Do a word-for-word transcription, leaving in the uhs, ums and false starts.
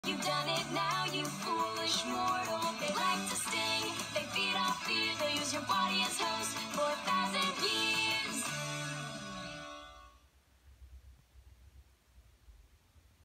You've done it now, you foolish mortal. They like to sting, they feed off fear, they use your body